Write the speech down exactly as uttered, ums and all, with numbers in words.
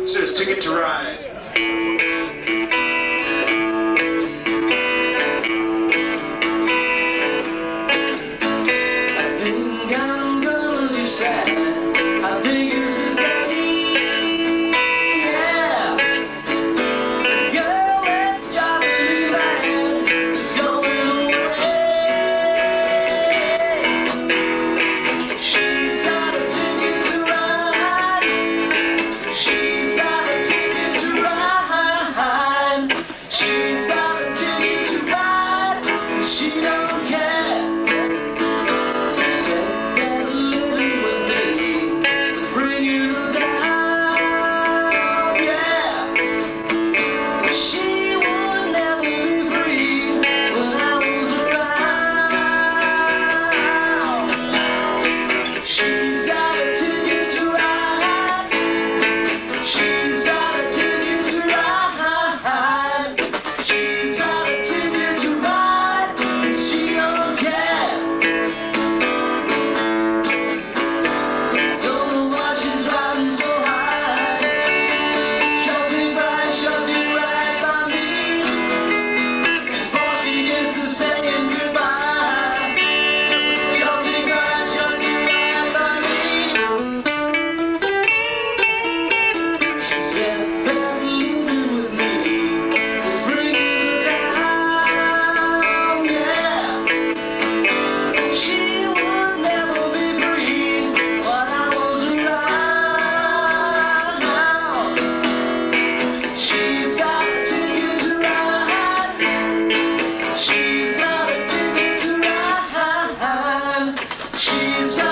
Says Ticket to Ride. I think I'm gonna be sad. I think it's a day, yeah. The girl that's driving me mad is going away. She's got a ticket to ride. She's got a ticket to ride. She's got a ticket to ride, and she don't care. She's got a ticket to ride. She's got a ticket to ride. She's got a ticket to ride, and she don't care. Don't know why she's riding so high. Shoving right, shoving right by me. Before she gets to saying goodbye. Shoving right, shoving right by me. She said that living with me was bringing her down, yeah. She would never be free while I was around. She's got a ticket to ride. She's got a ticket to ride. She's got